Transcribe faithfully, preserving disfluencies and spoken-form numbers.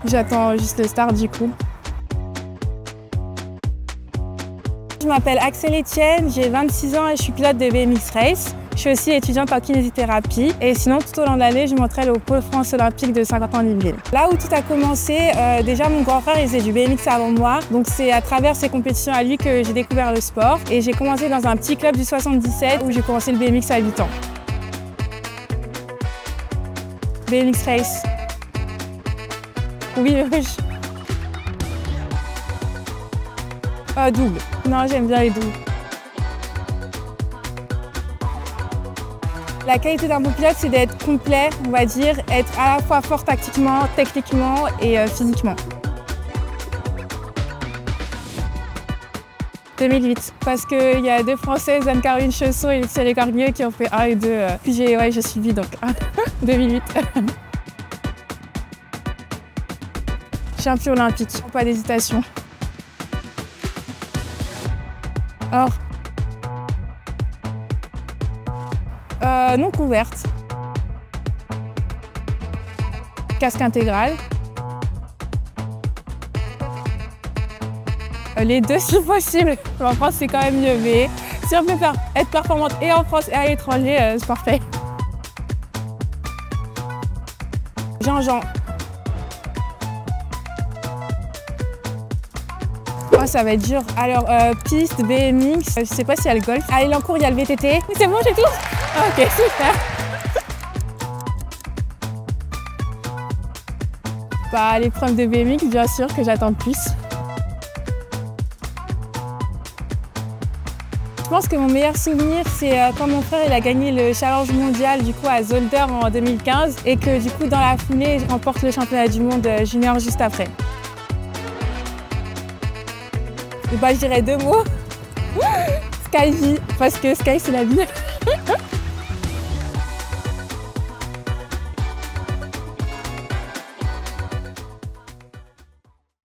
J'attends juste le start du coup. Je m'appelle Axel Etienne, j'ai vingt-six ans et je suis pilote de B M X Race. Je suis aussi étudiante en kinésithérapie et sinon tout au long de l'année je m'entraîne au Pôle France olympique de Saint-Quentin-en-Yvelines. Là où tout a commencé, euh, déjà mon grand frère il faisait du B M X avant moi, donc c'est à travers ses compétitions à lui que j'ai découvert le sport et j'ai commencé dans un petit club du soixante-dix-sept où j'ai commencé le B M X à huit ans. B M X Race. Oui, rouge. Euh, double. Non, j'aime bien les doubles. La qualité d'un bon pilote, c'est d'être complet, on va dire, être à la fois fort tactiquement, techniquement et euh, physiquement. deux mille huit, parce qu'il y a deux Françaises, Anne-Caroline Chausson et Lucienne Écornieux qui ont fait un et deux. Euh, puis j'ai ouais, suivi donc deux mille huit. Champion olympique, pas d'hésitation. Or. Euh, non couverte. Casque intégral. Euh, les deux si possible. En France c'est quand même mieux, mais si on peut faire, être performante et en France et à l'étranger, euh, c'est parfait. Jean-Jean. Oh, ça va être dur. Alors, euh, piste, B M X, je sais pas s'il y a le golf. À Elancourt, il y a le V T T. C'est bon, j'ai tout? Ok, super. Bah, l'épreuve de B M X, bien sûr, que j'attends le plus. Je pense que mon meilleur souvenir, c'est quand mon frère il a gagné le challenge mondial du coup, à Zolder en deux mille quinze et que du coup, dans la foulée, je remporte le championnat du monde junior juste après. Et bah, je dirais deux mots. Sky J, parce que Sky, c'est la vie.